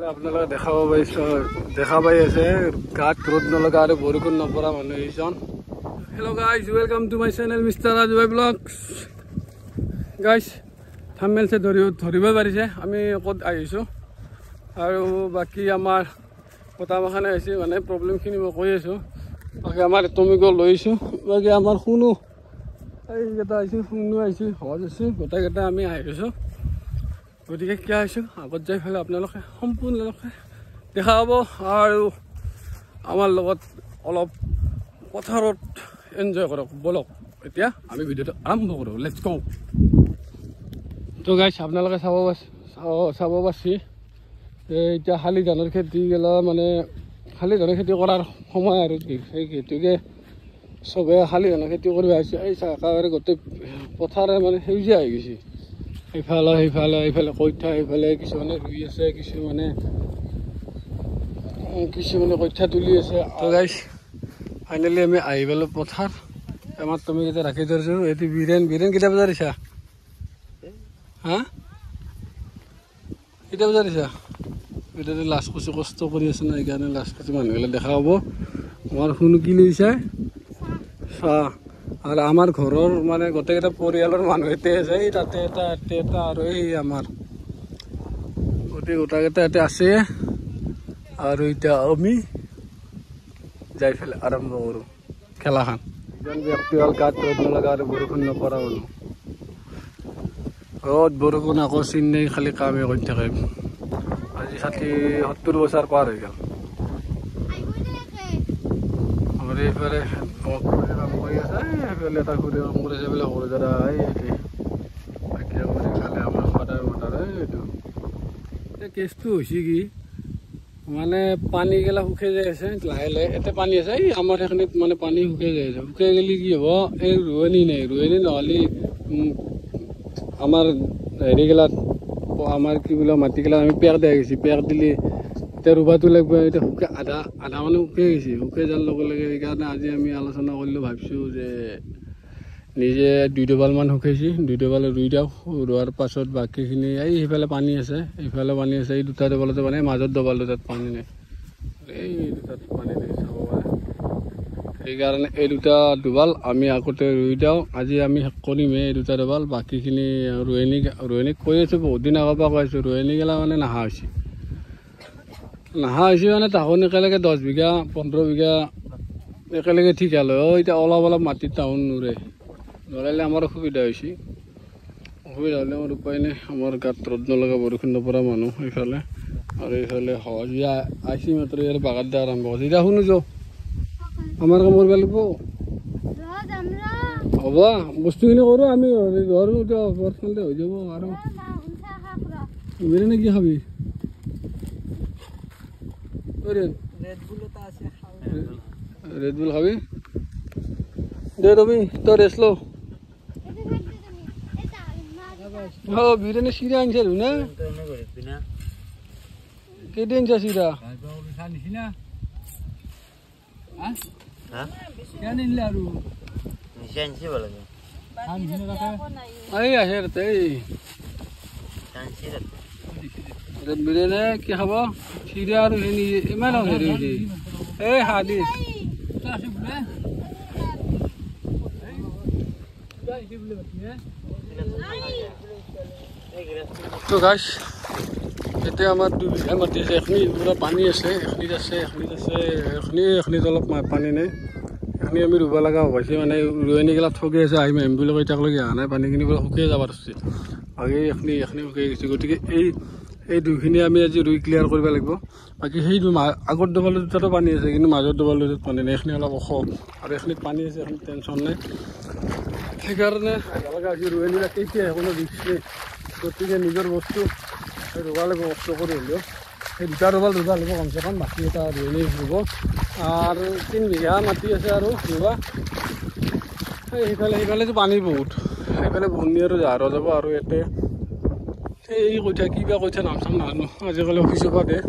আপোনালোকে দেখা পাই আছে গাত ৰ'দ নলগা আৰু বৰষুণ নপৰা মানুহ এইজন। Hello' guys, welcome to my channel mister Rajubhai blogs. Guys থাম্বনেইলছে ধৰিব পাৰিছে আমি ক'ত আহিছোঁ আৰু বাকী আমাৰ কথামাখানে হৈছে মানে প্ৰব্লেমখিনি মই কৈ আছোঁ। বাকী আমাৰ টমিক লৈছোঁ, বাকী আমাৰ শুনো এইকেইটা আহিছোঁ, শুনো আহিছোঁ, সহজ আছোঁ, গোটেইকেইটা আমি আহিছোঁ। গতিকে কিয় আহিছোঁ আগত যাই পেলাই আপোনালোকে সম্পূৰ্ণলোকে দেখা পাব আৰু আমাৰ লগত অলপ পথাৰত এনজয় কৰক। বলক এতিয়া আমি ভিডিঅ'টো আৰম্ভ কৰোঁ, লেটছ গো। তো গাইছ আপোনালোকে চাব পাৰছি এতিয়া শালি ধানৰ খেতি গেলা মানে শালি ধানৰ খেতি কৰাৰ সময় আৰু সেই গতিকে চবে শালি ধানৰ খেতি কৰিব আহিছে। এই একেবাৰে গোটেই পথাৰে মানে সেউজীয়া হৈ গৈছে, এইফালে এইফালে কঠীয়া, এইফালে কিছুমানে ৰুই আছে, কিছুমানে কঠীয়া তুলি আছে। তো গাইছ ফাইনেলি আমি আহি পালোঁ পথাৰ। আমাৰ তুমি কেতিয়া ৰাখি ধৰিছোঁ এইটো বীৰেন কেতিয়া বজাত দিছা? হা কেতিয়া বজাত দিছা? এতিয়াতো লাষ্ট কুচি কষ্ট কৰি আছে না, সেইকাৰণে লাষ্ট কুচি মানুহবিলাক দেখা পাব। আমাৰ শুনো কি লৈছে চাহ, আৰু আমাৰ ঘৰৰ মানে গোটেইকেইটা পৰিয়ালৰ মানুহ এতে আছে, তাতে এটা আৰু এই আমাৰ গোটেইকেইটা ইয়াতে আছে। আৰু এতিয়া আমি যাই পেলাই আৰম্ভ কৰোঁ খেলাখন। এজন ব্যক্তি হ'ল গাত ৰ'দ নলগা আৰু বৰষুণ নপৰা মানুহ। ৰ'দ বৰষুণ আকৌ চিন নাই, খালি কামেই কৰি থাকে। আজি 70 বছৰ পাৰ হৈ গ'ল। আমাৰ এইফালে কাম কৰি আছে, সেইফালে এটা ঘূৰি কাম কৰি আছে, এইফালে সৰু দাদা বাকী খালে আমাৰ সদায় মতাৰ এইটো। এতিয়া কেছটো হৈছে কি মানে পানীগিলা শুকাই যাই আছে লাহে লাহে। এতিয়া পানী আছে, এই আমাৰ সেইখিনিত মানে পানী শুকাই যাই আছে। শুকাই গ'লে কি হ'ব, এই ৰোৱনী নহ'লে আমাৰ হেৰিগিলাত আমাৰ কি বোলে মাটিগিলা আমি পেক দিয়া গৈছে, পেক দিলে এতিয়া ৰুবাটো লাগিব। এতিয়া আধা মানে শুকাই গৈছে, শুকাই যোৱাৰ লগে লগে সেইকাৰণে আজি আমি আলোচনা কৰিলোঁ, ভাবিছোঁ যে নিজে 2 ডবালমান শুকাইছে, 2 ডবাল ৰুই দিওঁ। ৰোৱাৰ পাছত বাকীখিনি এই সেইফালে পানী আছে, এইফালে পানী আছে, এই 2টা ডবালতে মানে মাজত ডবালটো তাত পানী নাই, এই দুটাত পানী নাই চাব পাৰে। সেইকাৰণে এই 2টা ডবাল আমি আগতে ৰুই দিওঁ। আজি আমি শেষ কৰিমেই এই 2টা ডবাল। বাকীখিনি ৰোৱনীক কৈ আছোঁ, বহুত দিন আগৰ পৰা কৈ আছোঁ। ৰোৱনীগিলা মানে নাহা হৈছে মানে তাহোন একেলগে 10 বিঘা 15 বিঘা একেলগে ঠিকা লয়। এতিয়া অলপ মাটিত তাহোন নৰালে আমাৰ অসুবিধা হৈছে। অসুবিধা হ'লে আমাৰ উপায় নাই। আমাৰ গাত ৰ'দ নলগা বৰষুণ নপৰা মানুহ এইফালে, আৰু এইফালে সহজীয়া আইচি মাত্ৰ ইয়াৰ বাগাত দিয়া আৰম্ভ কৰিছে। এতিয়া শুনো যাওঁ আমাৰ কাম কৰিব লাগিব, হ'ব বস্তুখিনি কৰোঁ আমি ঘৰো এতিয়া পাৰ্চনেলতে হৈ যাব। আৰু বিৰিয়ানী কি খাবি? ৰেড বুল খাবি দে ৰবি, তই ৰেষ্ট ল। বিৰিয়ানী চিৰা আনিছে না? কেইটা আনিছা চিৰা? বিৰিয়ানী কি খাব? চিৰা আৰু ইমান হেৰি হৈছে এই হাদি। তো গাইছ এতিয়া আমাৰ 2 বিঘা মাটি আছে, এইখিনি পূৰা পানী আছে, এইখিনিত অলপ পানী নাই। এইখিনি আমি ৰুব লগা হৈছে, মানে ৰোৱনীগিলা ঠগি আছে, আহিম বুলি কৈ তাকলৈকে অহা নাই। পানীখিনি পূৰা শুকাই যাব ধৰিছে, বাকী এইখিনি শুকাই গৈছে। গতিকে এই 2খিনি আমি আজি ৰুই ক্লিয়াৰ কৰিব লাগিব। বাকী সেইটো আগৰ ডবালৰ 2টাতো পানী আছে, কিন্তু মাজৰ ডবালৰ 2টাত পানী নাই। এইখিনি অলপ ওখ আৰু এইখিনিত পানী আছে, এইখিনিত টেনশ্যন নাই। সেইকাৰণে লগা হৈছে ৰোৱনীবিলাক কেতিয়া কোনো ৰিক্স নাই। গতিকে নিজৰ বস্তু ৰুব লাগিব, কষ্ট কৰি হ'লেও সেই 2টা ডবাল ৰুব লাগিব কমচে কম। বাকী এটা ৰোৱনী ৰুব, আৰু 3 বিঘা মাটি আছে আৰু ৰুবা। সেইফালেতো পানী বহুত, সেইফালে বন্নি আৰু জাহাৰো যাব। আৰু ইয়াতে এই কঠীয়া কিবা কঠীয়া নাম চাম নাজানো, আজিকালি অফিচৰ পৰা দে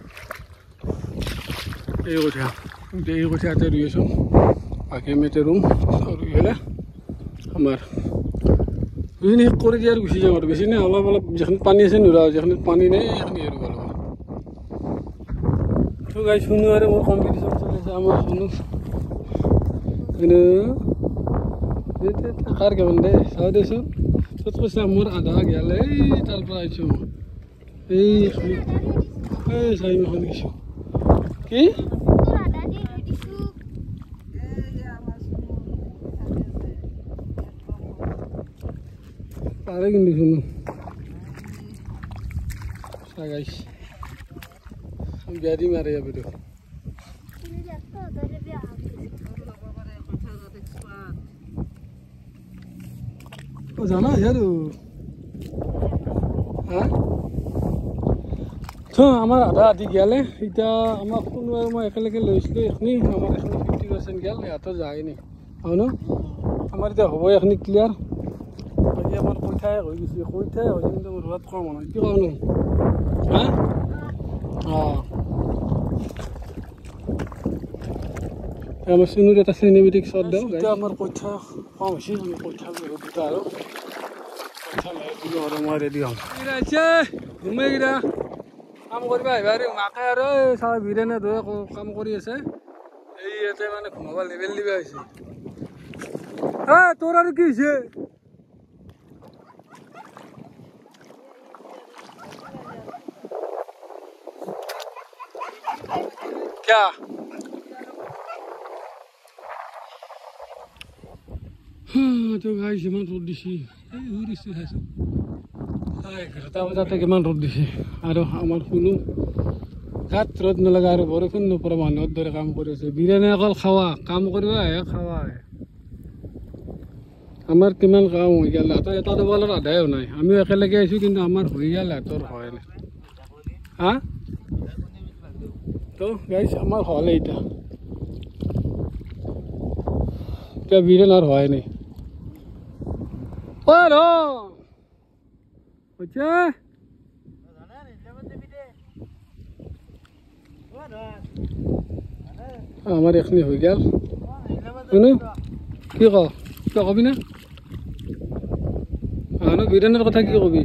এই কঠীয়া ইয়াতে ৰুই আছোঁ। বাকী আমি এতিয়া ৰুম, ৰুই পেলাই আমাৰ ৰুইখিনি শেষ কৰি দিয়ে আৰু গুচি যাম। আৰু বেছি নাই, অলপ যিখিনিত পানী আছে নুৰা, যিখিনিত পানী নাই সেইখিনি ৰুব লাগিব। তো গাইজ শুনো আৰু মোৰ কম্পিটিশ্যন চলি আছে আমাৰ শুনো কাৰ কেৱল দে চাওঁ দেচোন তত কৈছে মোৰ আধা গেল এই তাৰ পৰা আহিছোঁ মই এই চাৰিম এখন গৈছোঁ কি পাৰে কিন্তু শুনো চা গাইছ বিয়া দিম আৰু ইয়াৰ ভিতৰত জানা আৰু হা আমাৰ আধা আধি গেলে এতিয়া আমাক কোনো আৰু মই একেলগে লৈছিলোঁ এইখিনি আমাৰ এইখিনি 50% গেল ইয়াতো যায় নি হয় ন আমাৰ এতিয়া হ'ব এইখিনি ক্লিয়াৰ বাকী আমাৰ কইঠাই হৈ গৈছে কইঠাই হৈ কিন্তু ৰোৱাত কম হয় কি কওঁ নো হা অঁ আমাৰ চিনুৰ এটা চিনেমেটিক শ্বট দিওঁ এতিয়া আমাৰ কইঠা কম হৈছে আমি কইঠা দুটা আৰু কইঠা দিলোঁ আৰু মই ৰেডি হ'ম ঘুমাইকেইটা কাম কৰিব আহিবা আৰু মাকে আৰু চাব বিৰেনে ধৰে কাম কৰি আছে এই ইয়াতে মানে ঘুমাব লেবেল দিবা হৈছে তোৰ আৰু কি হৈছে क्या তো গাইছ ইমান ৰ'দ দিছে এই উৰিছে চাইছোঁ 11টা বজাতে কিমান ৰ'দ দিছে আৰু আমাৰ কোনো গাত ৰ'দ নলগা আৰু বৰষুণ নপৰা মানুহৰ দৰে কাম কৰি আছে বিৰিয়ানী অকল খাৱা কাম কৰিব আহে খাৱা আহে আমাৰ কিমান কাম হৈ গ'ল এটা ডবলৰ আধাও নাই আমিও একেলগে আহিছোঁ কিন্তু আমাৰ হৈ গ'ল সিহঁতৰ হয় নাই হা তো গাইছ আমাৰ হ'লে এতিয়া বিৰিয়ানী আৰু হয় নাই আমাৰ এইখিনি হৈ গ'ল শুনো কি ক কিয় কবি না বিৰিয়ানীৰ কথা কি কবি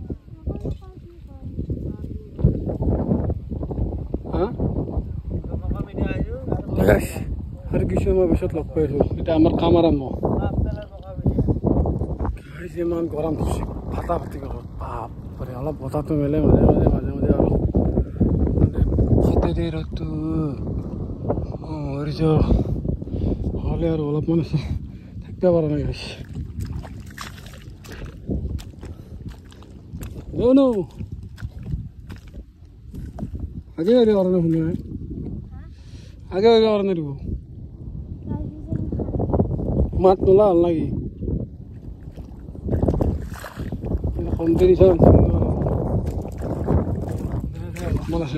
আৰু কিছু মই পিছত লগ পাই আছোঁ এতিয়া আমাৰ কাম আৰম্ভ ইমান গৰম ফাটা ফাটি গৰম বাপৰে অলপ বতাহটো মেলে মাজে মাজে অলপ ফাটে দে ৰ'দটো মৰিছ হ'লে আৰু অলপমান আছে থাকিব পৰা নাই গৈছে আগে কৰা নাই শুনি আগে কৰা নাই দিব মাত নোলা হ'ল নাকি কম্পিটিশ্যন অলপমান আছে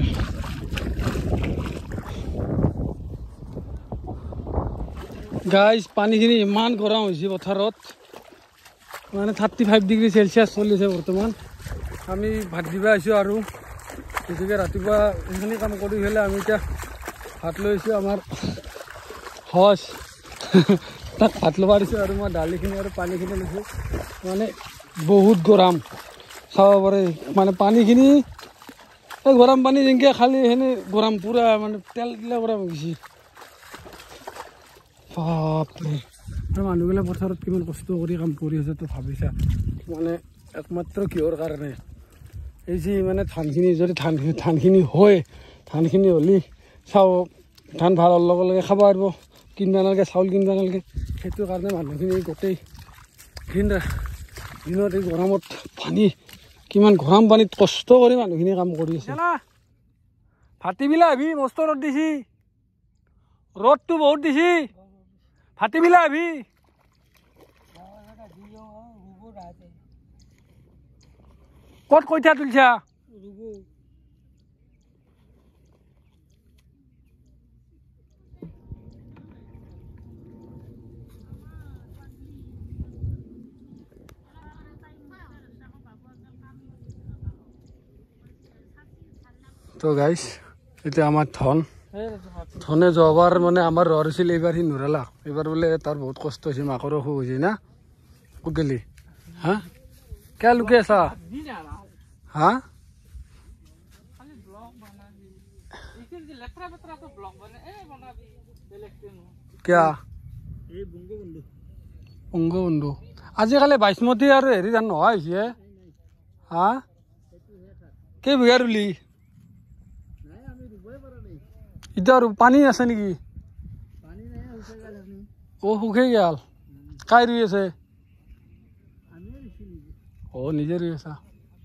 গাইজ পানীখিনি ইমান গৰম হৈছে পথাৰত মানে 35 ডিগ্ৰী চেলচিয়াছ চলিছে বৰ্তমান আমি ভাত দিব আহিছোঁ আৰু গতিকে ৰাতিপুৱা এইখিনি কাম কৰি পেলাই আমি এতিয়া ভাত লৈ আহিছোঁ আমাৰ সহজ তাক ভাত ল'ব দিছোঁ আৰু মই দালিখিনি আৰু পানীখিনি লৈছোঁ মানে বহুত গৰম চাব পাৰে মানে পানীখিনি এই গৰম পানী যেনেকৈ খালি সেনে গৰম পূৰা মানে তেল দিলে গৰম হৈ গৈছে বাপৰে মানুহবিলাক পথাৰত কিমান কষ্ট কৰি কাম কৰি আছে তো ভাবিছা মানে একমাত্ৰ কিহৰ কাৰণে এই যি মানে ধানখিনি যদি ধানখিনি হয় ধানখিনি হ'লে চাওঁ ধান ভাল হোৱাৰ লগে লগে খাব পাৰিব কিনিব নালাগে চাউল কিনিব নালাগে সেইটো কাৰণে মানুহখিনি গোটেই দিনত এই গৰমত পানী কিমান গৰম পানীত কষ্ট কৰি মানুহখিনি কাম কৰি আছে ভাটিবিলা আহিবি মস্ত ৰ'দ দিছি ৰ'দটো বহুত দিছি ভাটিবিলা আহিবি ক'ত কঠীয়া তুলিছা তো গাইছ এতিয়া আমাৰ ধনে যোৱাবাৰ মানে আমাৰ ৰৰ আছিল এইবাৰ সি নুৰালা এইবাৰ বোলে তাৰ বহুত কষ্ট হৈছে মাকৰ অসুখ হৈছে না ক'ত গেলি হা কিয় লুকাই আছা হা क्या বংগবন্ধু আজিকালি বাইসমতি আৰু হেৰি ধান নোহোৱা হৈছে হা কেইবিঘা ৰুলি এতিয়া আৰু পানী আছে নেকি অ শুকাই গেল কাই ৰুই আছে অ নিজে ৰুই আছা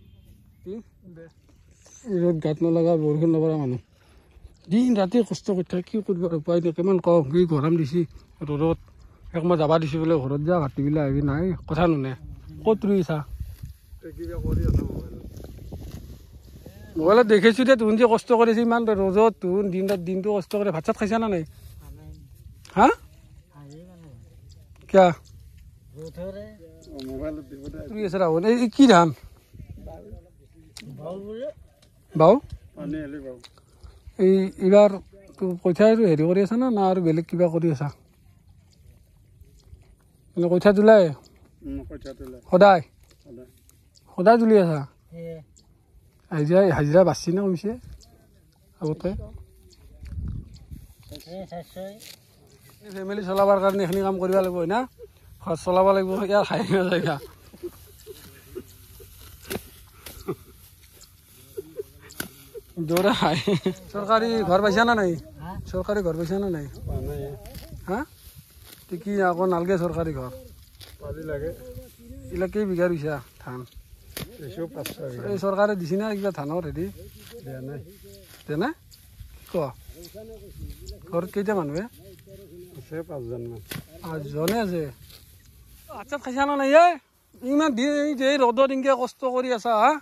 ৰ'দ গাত নলগা বৰষুণ নপৰা মানুহ দিন ৰাতি কষ্ট কৰি থাকে কি কৰিব উপায় নাই কিমান কওঁ কি গৰম দিছে ৰ'দত এক মই যাবা দিছোঁ বোলে ঘৰত যা ভাটি বিলাক আহিবি নাই কথা নুনে ক'ত ৰুইছা মোবাইলত দেখিছোঁ দে তুহুন যে কষ্ট কৰিছে ইমান ৰ'দত তুহুন দিনটো কষ্ট কৰি ভাত চাত খাইছা না নাই হা কিয়া ৰুই আছে ৰাহুল এই কি ধান বাও এই এইবাৰ কঠীয়া হেৰি কৰি আছা না আৰু বেলেগ কিবা কৰি আছা কঠীয়া তোলাই সদায় সদায় তুলি আছা হাজিৰা বাচি না কৈছে আগতে ফেমিলি চলাবৰ কাৰণে এইখিনি কাম কৰিব লাগিব না ঘৰ চলাব লাগিব ইয়াৰ খাই নাযায় দৌৰা খাই চৰকাৰী ঘৰ পাইছা না নাই চৰকাৰী ঘৰ পাইছা না নাই হা কি আকৌ নালগে চৰকাৰী ঘৰ এইবিলাক কেইবিঘা ৰুইছা ধান এই চৰকাৰে দিছে না কিবা ধানৰ হেৰি দিয়া নাই ক ঘৰত কেইটা মানুহে আছে 5জনে আছে ভাত চাত খাইছা না নাই ইমান এই ৰ'দত এনেকৈ কষ্ট কৰি আছা হা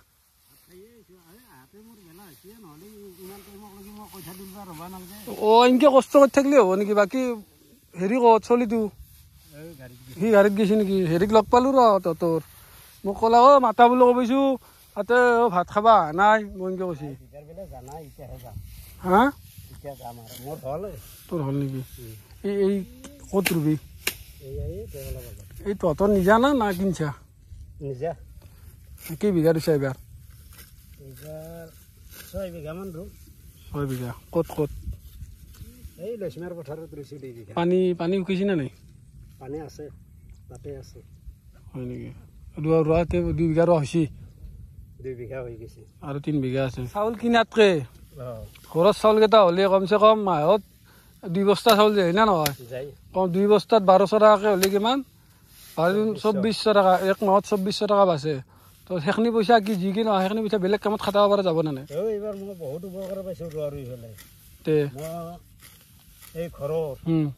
অ এনেকৈ কষ্ট কৰি থাকিলে হ'ব নেকি বাকী হেৰি ক'ত চলিটো সি গাড়ীত গৈছে নেকি হেৰিক লগ পালোঁ ৰ তহঁতৰ মোক ক'লা অ মাতা বুলি কৈছোঁ তাতে ভাত খাবা নাই মই এনেকৈ কৈছি হা তোৰ হ'ল নেকি এই ক'ত ৰুবি এই তহঁতৰ নিজা না কিনছা নিজা কেইবিঘা ৰুইছা এইবাৰ 6 বিঘামান 6 বিঘা ক'ত এই লক্ষ্মীৰ পথাৰত ৰুইছোঁ 2 বিঘা পানী শুকিছে না নাই পানী আছে তাতে আছে হয় নেকি ৰোৱাতে 2 বিঘা ৰোৱা হৈছে 2 বিঘা হৈ গৈছে আৰু 3 বিঘা আছে চাউল কিনাতকৈ ঘৰত চাউলকেইটা হ'লে কমচে কম মাহত 2 বস্তা চাউল যায় না নহয় কম 2 বস্তাত 1200 টকাকৈ হ'লে কিমান 2400 টকা এক মাহত 2400 টকা বাচে তো সেইখিনি পইচা কি যি কি নহয় সেইখিনি পইচা বেলেগ কামত খাটাব পৰা যাব না নাই এইবাৰ মই বহুত উপকাৰ পাইছোঁ ৰোৱা ৰুই পেলাই তে এই ঘৰৰ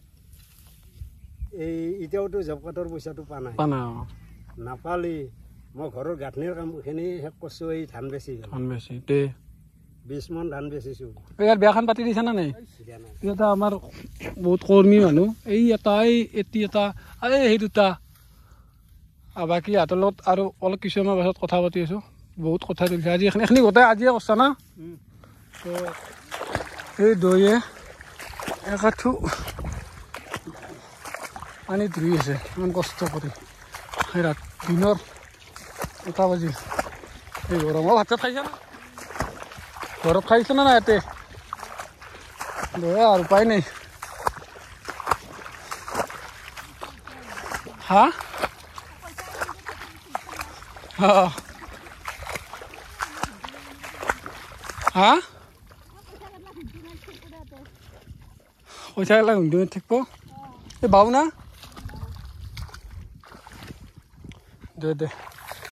এই এতিয়াওতো জব কাৰ্ডৰ পইচাটো পোৱা নাই নাপালি মই ঘৰৰ গাঁথনিৰ কামখিনি শেষ কৰিছোঁ এই ধান বেছি তে 20 মন ধান বেচিছোঁ ইয়াৰ বিয়াখন পাতি দিছা না নাই এটা আমাৰ বহুত কৰ্মী মানুহ এই এটা এই দুটা বাকী সিহঁতৰ লগত আৰু অলপ কিছুমান পাছত কথা পাতি আছোঁ বহুত কথা দিছে আজি এইখিনি গোটেই আজিয়ে কৰিছা না তো এই দৈয়ে একাঠু পানী ধুই আছে ইমান কষ্ট কৰি সেই দিনৰ 8 বাজি এই গৰমৰ ভাত চাত খাইছা না ঘৰত খাইছা না ইয়াতে দৈ আৰু উপায় নাই হা হা পইচা গেলা হুমদুমে থাকিব এই বাবু না দে